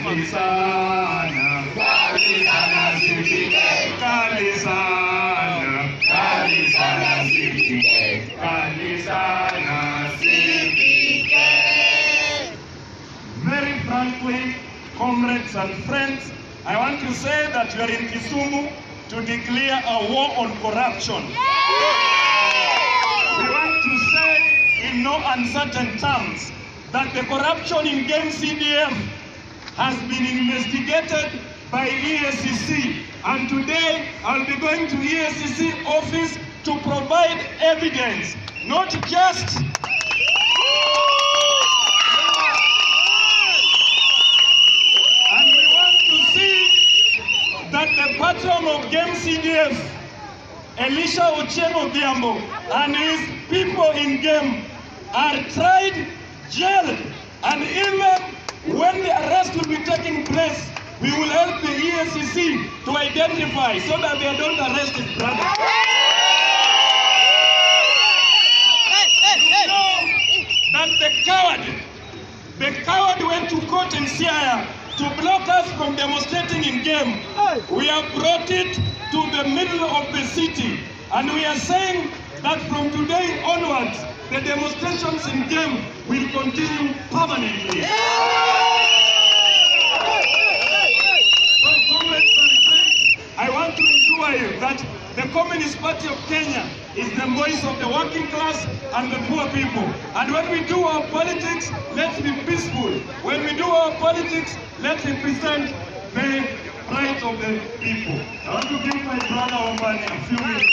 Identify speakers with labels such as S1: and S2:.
S1: Kali sana, kali sana CPK, kali sana, kali sana CPK, kali sana CPK. Very frankly, comrades and friends, I want to say that you are in Kisumu to declare a war on corruption. We want to say in no uncertain terms that the corruption in Game CDF has been investigated by EACC, and today I'll be going to EACC office to provide evidence, not just and we want to see that the patron of Game CDF, Elisha Ochieng Odhiambo, and his people in Game are tried, jailed, and even when the arrest will be taking place, we will help the EACC to identify so that they don't arrest his brother. You know that the coward went to court in Siaya to block us from demonstrating in Game. We have brought it to the middle of the city, and we are saying that from today onwards, the demonstrations in Game will continue permanently. So, comrades and friends, I want to assure you that the Communist Party of Kenya is the voice of the working class and the poor people. And when we do our politics, let's be peaceful. When we do our politics, let's represent the rights of the people. I want to give my brother Ombani a few minutes.